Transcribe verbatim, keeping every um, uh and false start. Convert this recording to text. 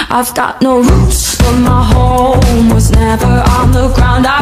I've got no roots, but my home was never on the ground. I